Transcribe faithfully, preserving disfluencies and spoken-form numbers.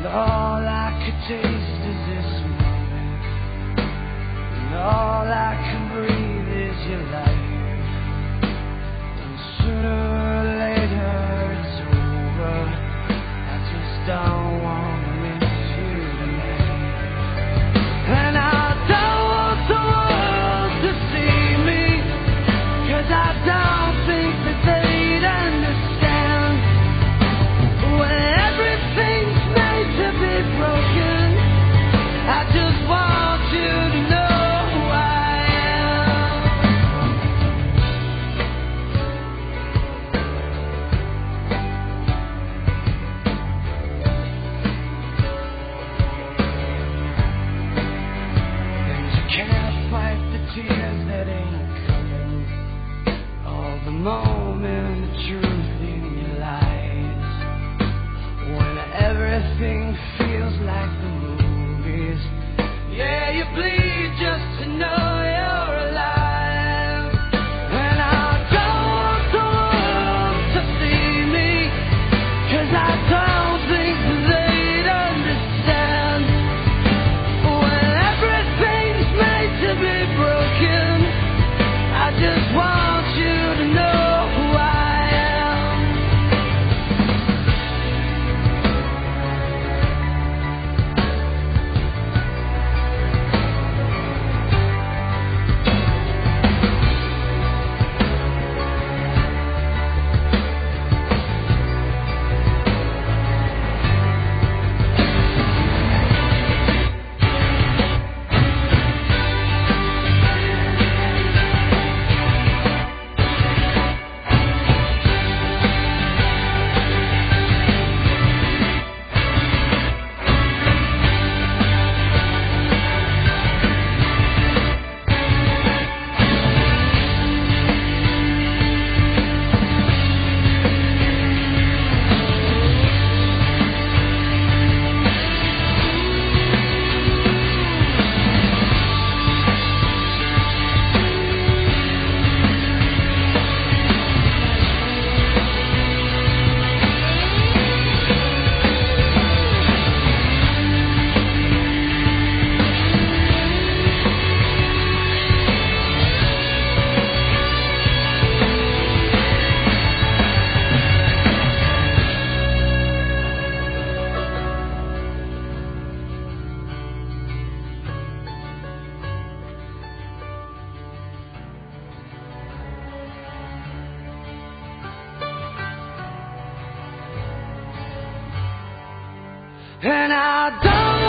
all I could taste is this moment, and all I can breathe is your light. And sooner or later it's over. I just don't want to miss you tonight. And I don't want the world to see me, 'cause I don't think that they'd understand when everything's made to be broken. I just want you to know who I am. And you can't fight the tears that ain't coming, all the moment of truth in your lies, when everything feels like the movies. Yeah, you bleed just to know you're alive. And I don't want the world to see me, 'cause I don't think they'd understand when everything's made to be broken. I just want you to know who I am. And I don't